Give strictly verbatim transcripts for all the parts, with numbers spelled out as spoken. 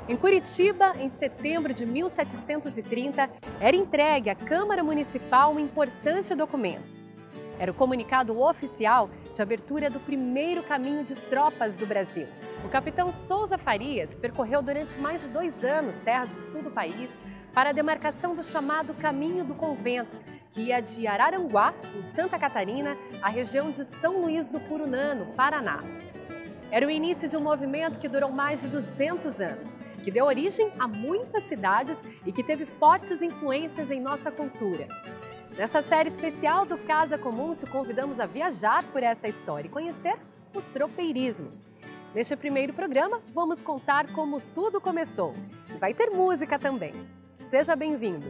Em Curitiba, em setembro de mil setecentos e trinta, era entregue à Câmara Municipal um importante documento. Era o comunicado oficial de abertura do primeiro caminho de tropas do Brasil. O capitão Souza Farias percorreu durante mais de dois anos terras do sul do país para a demarcação do chamado Caminho do Convento, que ia de Araranguá, em Santa Catarina, à região de São Luís do Purunã, no Paraná. Era o início de um movimento que durou mais de duzentos anos, que deu origem a muitas cidades e que teve fortes influências em nossa cultura. Nessa série especial do Casa Comum, te convidamos a viajar por essa história e conhecer o tropeirismo. Neste primeiro programa, vamos contar como tudo começou. E vai ter música também. Seja bem-vindo!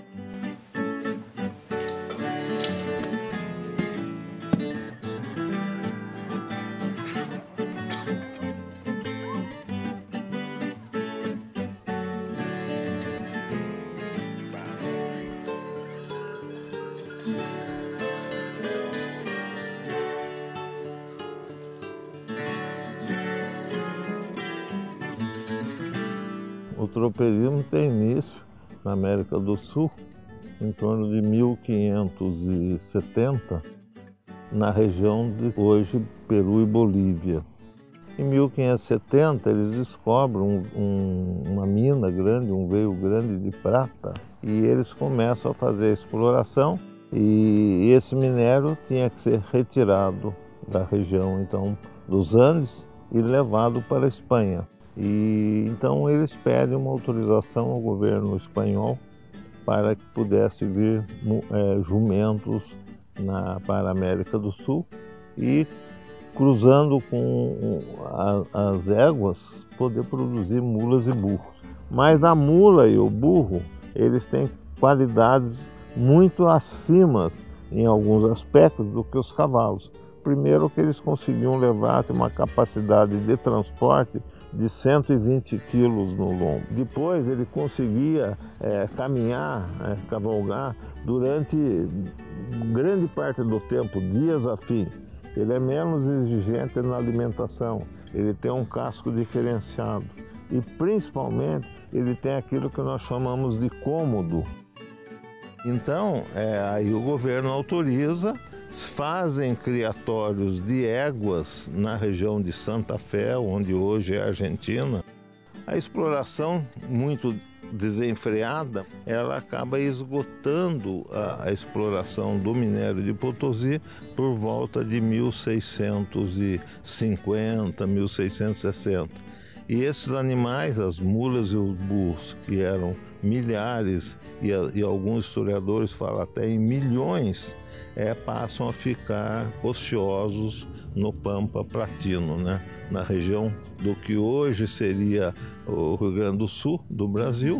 O tropeirismo tem início na América do Sul em torno de mil quinhentos e setenta, na região de hoje Peru e Bolívia. Em mil quinhentos e setenta eles descobrem um, um, uma mina grande, um veio grande de prata, e eles começam a fazer a exploração, e esse minério tinha que ser retirado da região então dos Andes e levado para a Espanha. E então eles pedem uma autorização ao governo espanhol para que pudesse vir é, jumentos na, para a América do Sul e, cruzando com a, as éguas, poder produzir mulas e burros. Mas a mula e o burro, eles têm qualidades muito acima, em alguns aspectos, do que os cavalos. Primeiro, que eles conseguiam levar uma capacidade de transporte de cento e vinte quilos no lombo. Depois ele conseguia é, caminhar, é, cavalgar durante grande parte do tempo, dias a fim. Ele é menos exigente na alimentação, ele tem um casco diferenciado e principalmente ele tem aquilo que nós chamamos de cômodo. Então é, aí o governo autoriza, fazem criatórios de éguas na região de Santa Fé, onde hoje é a Argentina. A exploração, muito desenfreada, ela acaba esgotando a, a exploração do minério de Potosí por volta de mil seiscentos e cinquenta, mil seiscentos e sessenta. E esses animais, as mulas e os burros, que eram milhares, e, a, e alguns historiadores falam até em milhões, É, passam a ficar ociosos no Pampa Platino, né? Na região do que hoje seria o Rio Grande do Sul, do Brasil.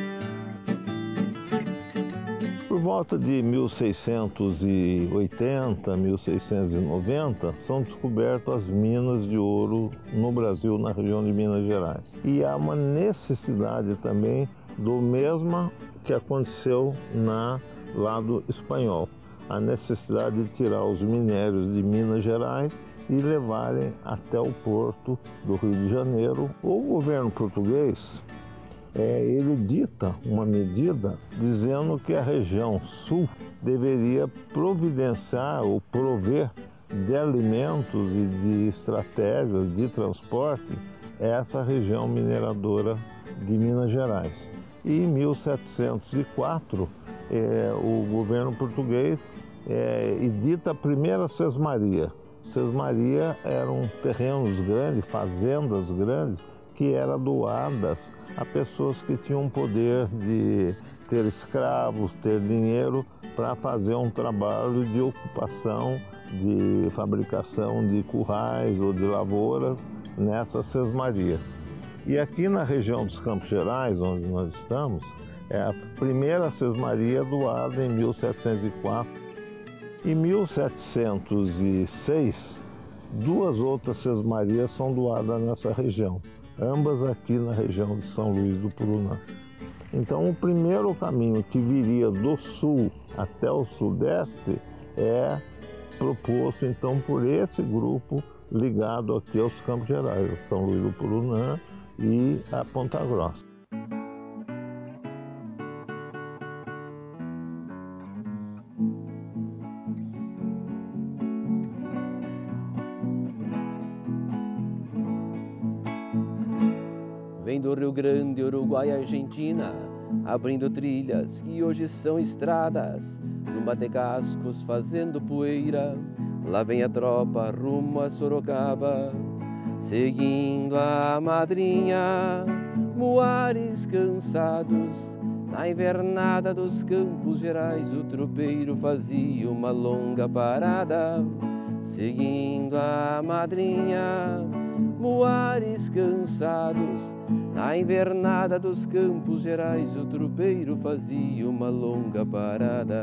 Por volta de mil seiscentos e oitenta, mil seiscentos e noventa, são descobertas as minas de ouro no Brasil, na região de Minas Gerais. E há uma necessidade também do mesmo que aconteceu na lado espanhol. A necessidade de tirar os minérios de Minas Gerais e levarem até o porto do Rio de Janeiro. O governo português, é, ele dita uma medida dizendo que a região sul deveria providenciar ou prover de alimentos e de estratégias de transporte essa região mineradora de Minas Gerais. E em mil setecentos e quatro, É, o governo português é, edita a primeira sesmaria. Sesmaria eram terrenos grandes, fazendas grandes, que eram doadas a pessoas que tinham poder de ter escravos, ter dinheiro para fazer um trabalho de ocupação, de fabricação de currais ou de lavouras nessa sesmaria. E aqui na região dos Campos Gerais, onde nós estamos, é a primeira sesmaria doada em mil setecentos e quatro. Em mil setecentos e seis, duas outras sesmarias são doadas nessa região, ambas aqui na região de São Luís do Purunã. Então, o primeiro caminho que viria do sul até o sudeste é proposto então por esse grupo ligado aqui aos Campos Gerais, São Luís do Purunã e a Ponta Grossa. Vem do Rio Grande, Uruguai, Argentina, abrindo trilhas que hoje são estradas, num bate-cascos fazendo poeira. Lá vem a tropa rumo a Sorocaba, seguindo a madrinha. Muares cansados, na invernada dos Campos Gerais, o tropeiro fazia uma longa parada, seguindo a madrinha. Muares cansados, na invernada dos Campos Gerais, o tropeiro fazia uma longa parada.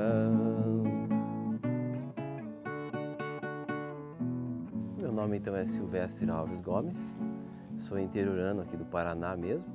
Meu nome então é Silvestre Alves Gomes, sou interiorano aqui do Paraná mesmo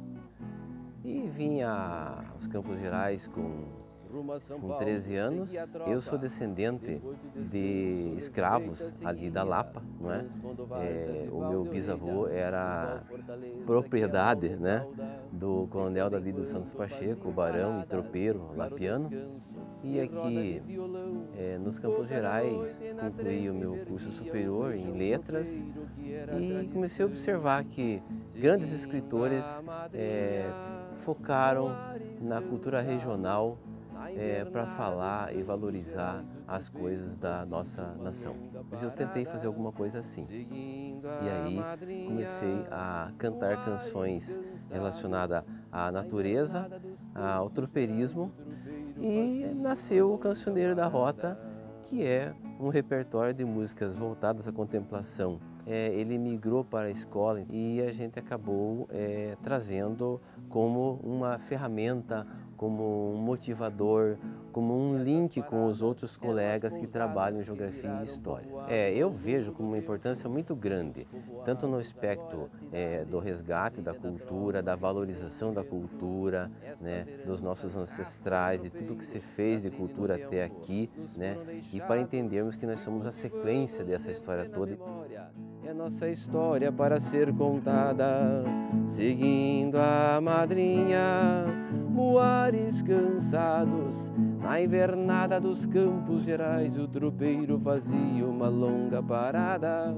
e vim aos Campos Gerais com Com treze anos. Eu sou descendente de escravos ali da Lapa, não é? É, o meu bisavô era propriedade, né, do coronel Davi dos Santos Pacheco, barão e tropeiro lapiano. E aqui é, nos Campos Gerais concluí o meu curso superior em letras e comecei a observar que grandes escritores é, focaram na cultura regional É, para falar e valorizar as coisas da nossa nação. Eu tentei fazer alguma coisa assim. E aí comecei a cantar canções relacionadas à natureza, ao tropeirismo, e nasceu o Cancioneiro da Rota, que é um repertório de músicas voltadas à contemplação. É, ele migrou para a escola e a gente acabou é, trazendo como uma ferramenta, como um motivador, como um link com os outros colegas que trabalham em geografia e história. É, eu vejo como uma importância muito grande, tanto no aspecto é, do resgate da cultura, da valorização da cultura, né, dos nossos ancestrais, de tudo que se fez de cultura até aqui, né, e para entendermos que nós somos a sequência dessa história toda. É nossa história para ser contada, seguindo a madrinha. Muares cansados, na invernada dos Campos Gerais, o tropeiro fazia uma longa parada,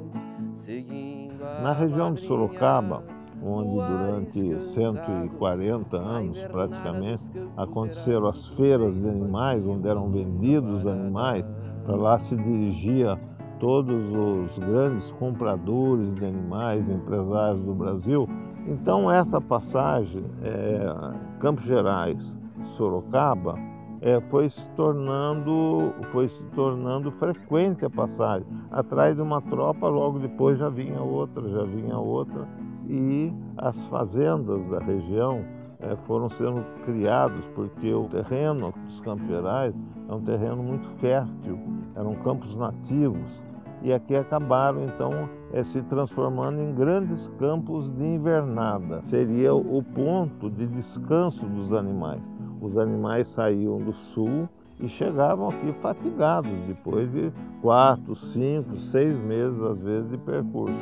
seguindo a Na região de Sorocaba, onde durante cento e quarenta anos, praticamente, aconteceram as feiras de animais, onde eram vendidos animais, para lá se dirigia todos os grandes compradores de animais, empresários do Brasil. Então essa passagem, é, Campos Gerais, Sorocaba, é, foi se tornando, foi se tornando frequente a passagem. Atrás de uma tropa, logo depois já vinha outra, já vinha outra, e as fazendas da região é, foram sendo criadas, porque o terreno dos Campos Gerais é um terreno muito fértil, eram campos nativos. E aqui acabaram, então, é, se transformando em grandes campos de invernada. Seria o ponto de descanso dos animais. Os animais saíam do sul e chegavam aqui fatigados, depois de quatro, cinco, seis meses, às vezes, de percurso.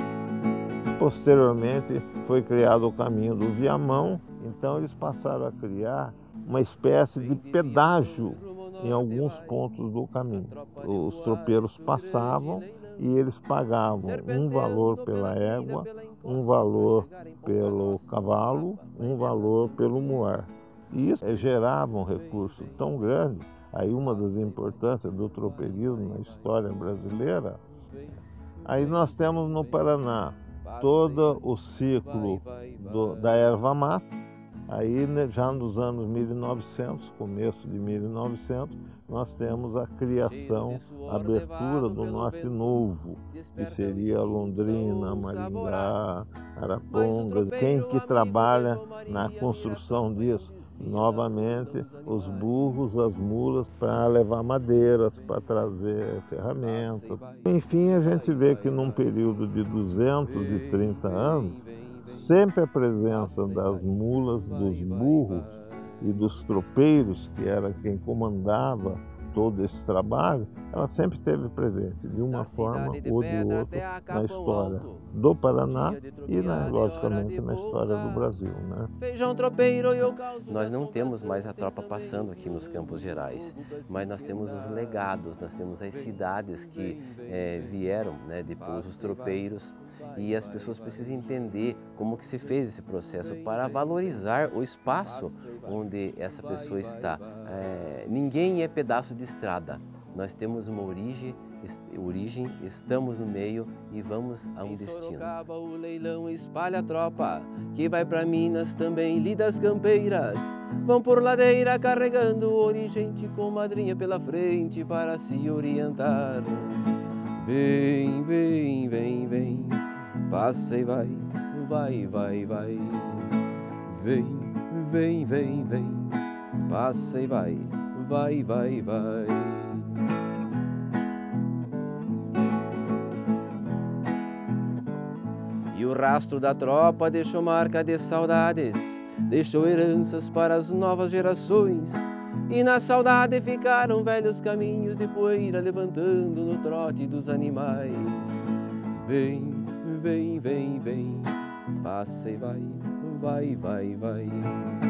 Posteriormente, foi criado o caminho do Viamão, então eles passaram a criar uma espécie de pedágio em alguns pontos do caminho. Os tropeiros passavam e eles pagavam um valor pela égua, um valor pelo cavalo, um valor pelo muar. E isso gerava um recurso tão grande. Aí uma das importâncias do tropeirismo na história brasileira. Aí nós temos no Paraná todo o ciclo do, da erva mata. Aí, já nos anos mil e novecentos, começo de mil e novecentos, nós temos a criação, a abertura do Norte Novo, que seria Londrina, Maringá, Arapongas. Quem que trabalha na construção disso? Novamente, os burros, as mulas, para levar madeiras, para trazer ferramentas. Enfim, a gente vê que num período de duzentos e trinta anos, sempre a presença das mulas, dos burros e dos tropeiros, que era quem comandava todo esse trabalho, ela sempre esteve presente, de uma forma ou de outra, na história do Paraná e, né, logicamente, na história do Brasil, né? Nós não temos mais a tropa passando aqui nos Campos Gerais, mas nós temos os legados, nós temos as cidades que é, vieram, né, depois os tropeiros, e as pessoas precisam entender como que se fez esse processo para valorizar o espaço onde essa pessoa está. É, ninguém é pedaço de estrada, nós temos uma origem, origem, estamos no meio e vamos a um destino. O leilão espalha a tropa, que vai para Minas também, lidas campeiras, vão por ladeira carregando origente com madrinha pela frente para se orientar. Vem, vem, vem, vem, passa e vai, vai, vai, vai. Vem, vem, vem, vem, passa e vai, vai, vai, vai. E o rastro da tropa deixou marca de saudades, deixou heranças para as novas gerações. E na saudade ficaram velhos caminhos de poeira levantando no trote dos animais. Vem, vem, vem, vem, passa e vai, vai, vai, vai.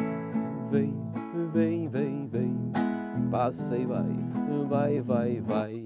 Vem, vem, vem, vem, passa e vai, vai, vai, vai.